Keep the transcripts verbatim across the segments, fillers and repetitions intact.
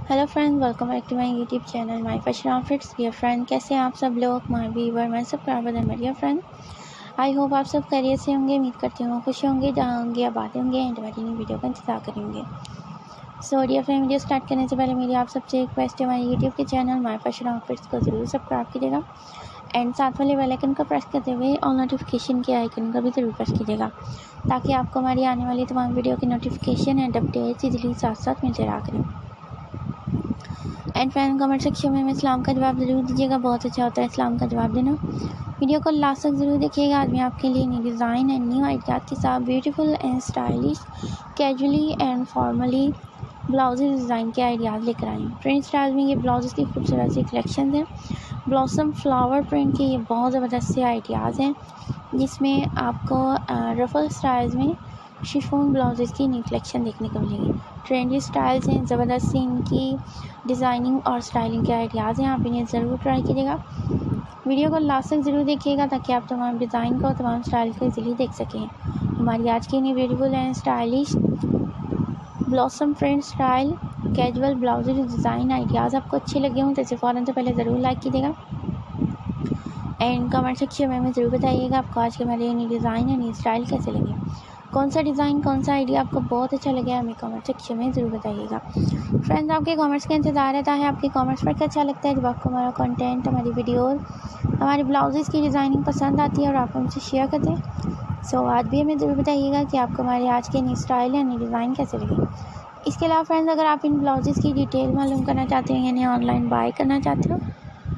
Hello friend, welcome back to my YouTube channel my fashion outfits. Dear friend, कैसे हैं आप सब लोग, my viewer, my subscriber and dear friend. I hope आप सब खैरियत से होंगे। उम्मीद करती हूँ खुश होंगे, जहाँ होंगे या बातें होंगे एंड हमारी नई वीडियो का इंतजार करेंगे। So dear friend, video start करने से पहले मेरी आप सबसे रिक्वेस्ट है, हमारे यूट्यूब के चैनल माय फैशन आउटफिट्स को ज़रूर सब्सक्राइब कीजिएगा एंड साथ वाले बेल आइकन को प्रेस करते हुए ऑल नोटिफिकेशन के आइकन को भी ज़रूर प्रेस कीजिएगा, ताकि आपको हमारी आने वाली तमाम वीडियो की नोटिफिकेशन एंड अपडेट्स इजीली साथ साथ मिलते रहा करें। एंड फ्रेंड, कमेंट सेक्शन में इस्लाम का जवाब ज़रूर दीजिएगा, बहुत अच्छा होता है इस्लाम का जवाब देना। वीडियो को लास्ट तक ज़रूर देखिएगा। आज मैं आपके लिए new design and new ideas के साथ beautiful and stylish, casually and formally blouses design के आइडियाज़ लेकर आई हूँ। प्रिंट स्टाइल में ये ब्लाउजेस की खूबसूरत सी कलेक्शन है। ब्लॉसम फ्लावर प्रिंट के ये बहुत ज़बरदस्त से आइडियाज़ हैं, जिसमें आपको रफल स्टाइल्स में शिफॉन ब्लाउजेस की न्यू कलेक्शन देखने को मिलेगी। ट्रेंडी स्टाइल्स हैं, ज़बरदस्त सी इनकी डिज़ाइनिंग और स्टाइलिंग के आइडियाज़ हैं। आप इन्हें ज़रूर ट्राई कीजिएगा। वीडियो को लास्ट तक ज़रूर देखिएगा, ताकि आप तमाम डिज़ाइन को, तमाम स्टाइल को इजीली देख सकें। हमारी आज की new beautiful and stylish blossom print style casual blouses design ideas आपको अच्छे लगे हों तो इसे फ़ौरन से पहले ज़रूर लाइक कीजिएगा एंड कमेंट सेक्शन में हमें ज़रूर बताइएगा आपको आज के हमारे न्यू डिज़ाइन या न्यू स्टाइल कैसे लगे। कौन सा डिज़ाइन, कौन सा आइडिया आपको बहुत अच्छा लगा, हमें कमेंट सेक्शन में ज़रूर बताइएगा। फ्रेंड्स, आपके कमेंट्स का इंतज़ार रहता है। आपके कमेंट्स पर क्या अच्छा लगता है, जब आपको हमारा कंटेंट, हमारी वीडियोस, हमारे ब्लाउजेज़ की डिज़ाइनिंग पसंद आती है और आप हमसे शेयर करते हैं। सो आज भी हमें ज़रूर बताइएगा कि आपको हमारे आज के न्यू स्टाइल या न्यू डिज़ाइन कैसे लगे। इसके अलावा फ्रेंड्स, अगर आप इन ब्लाउजेज़ की डिटेल मालूम करना चाहते हैं, यानी ऑनलाइन बाय करना चाहते हो,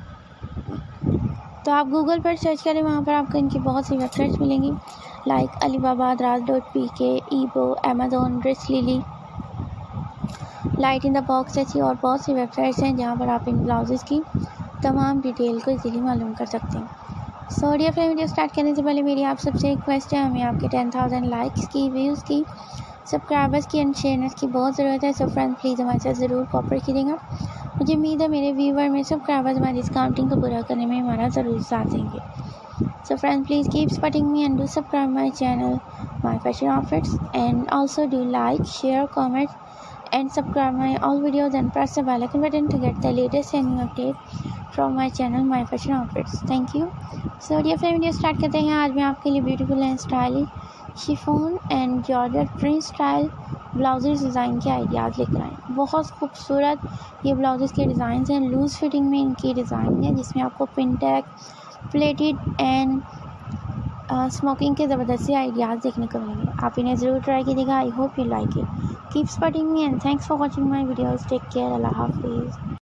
तो आप गूगल पर सर्च करें। वहाँ पर आपको इनकी बहुत सी वेबसाइट्स मिलेंगी, लाइक अलीबाबा, राज dot P K, eBay, Amazon, DressLily, light in the box जैसी और बहुत सी वेबसाइट्स हैं, जहाँ पर आप इन ब्लाउजेज़ की तमाम डिटेल को इजीली मालूम कर सकते हैं। So dear friend, video start करने से पहले मेरी आप सबसे रिक्वेस्ट है, हमें आपके टेन थाउजेंड लाइक्स की, व्यूज़ की, सब्सक्राइबर्स की एंड शेयर्स की बहुत ज़रूरत है। सो फ्रेंड, प्लीज़ हमारे साथ ज़रूर कोऑपरेट कीजिएगा। मुझे उम्मीद है मेरे व्यूवर में सब्सक्राइबर्स हमारी इस काउंटिंग को पूरा करने में हमारा ज़रूर साथ देंगे। So friends, please keep supporting me and do subscribe my channel, my fashion outfits, and also do like, share, comment, and subscribe my all videos and press the bell icon button to get the latest and new update from my channel, my fashion outfits. Thank you. So dear friend, video start करते हैं। आज मैं आपके लिए beautiful and stylish chiffon and georgette print style blouses design के ideas लेकर आए। बहुत खूबसूरत ये ब्लाउजेज़ के डिज़ाइन हैं। लूज़ फिटिंग में इनकी डिज़ाइन है, जिसमें आपको पिनटैक, प्लेटेड एंड स्मोकिंग के ज़बरदस्त से आइडियाज़ देखने को मिलेंगे। आप इन्हें ज़रूर ट्राई कीजिएगा। I hope you like it. Keep supporting me and thanks for watching my videos. Take care. अल्लाह हाफिज़।